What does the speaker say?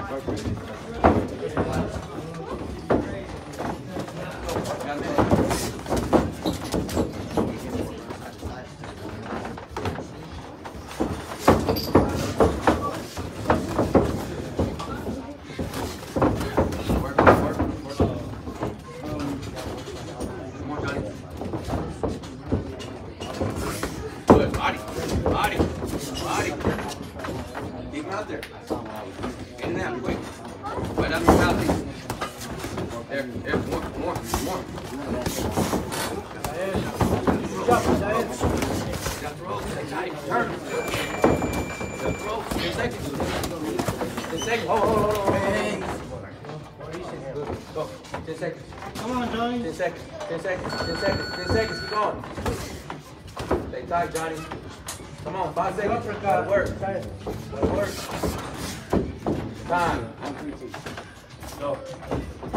Come on, Johnny. 10 seconds. 10 seconds. 10 seconds. 10 seconds. Keep going. Stay tight, Johnny. Come on, 5 seconds. Gotta work. Gotta work. Time. Go.